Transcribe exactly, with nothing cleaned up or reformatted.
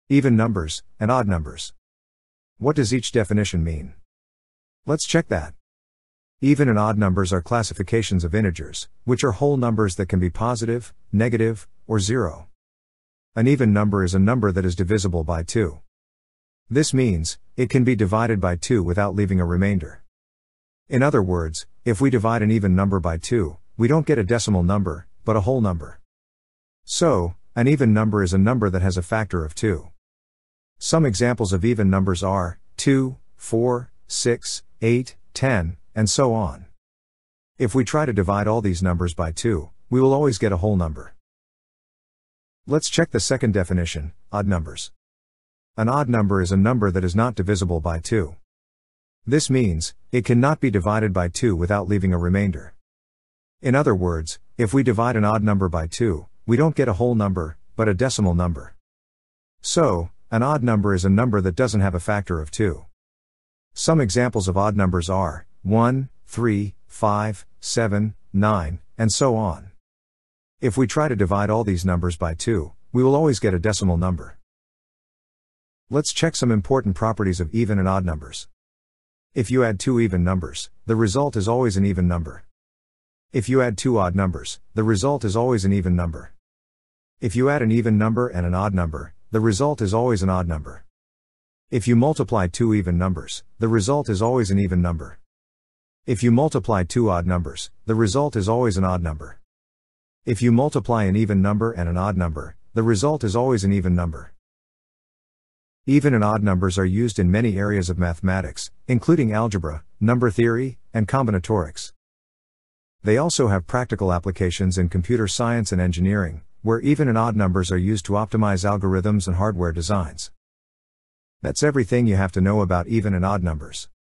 Even numbers, and odd numbers. What does each definition mean? Let's check that. Even and odd numbers are classifications of integers, which are whole numbers that can be positive, negative, or zero. An even number is a number that is divisible by two. This means, it can be divided by two without leaving a remainder. In other words, if we divide an even number by two, we don't get a decimal number, but a whole number. So, an even number is a number that has a factor of two. Some examples of even numbers are two, four, six, eight, ten, and so on. If we try to divide all these numbers by two, we will always get a whole number. Let's check the second definition, odd numbers. An odd number is a number that is not divisible by two. This means, it cannot be divided by two without leaving a remainder. In other words, if we divide an odd number by two, we don't get a whole number, but a decimal number. So, an odd number is a number that doesn't have a factor of two. Some examples of odd numbers are one, three, five, seven, nine, and so on. If we try to divide all these numbers by two, we will always get a decimal number. Let's check some important properties of even and odd numbers. If you add two even numbers, the result is always an even number. If you add two odd numbers, the result is always an even number. If you add an even number and an odd number, the result is always an odd number. If you multiply two even numbers, the result is always an even number. If you multiply two odd numbers, the result is always an odd number. If you multiply an even number and an odd number, the result is always an even number. Even and odd numbers are used in many areas of mathematics, including algebra, number theory, and combinatorics. They also have practical applications in computer science and engineering, where even and odd numbers are used to optimize algorithms and hardware designs. That's everything you have to know about even and odd numbers.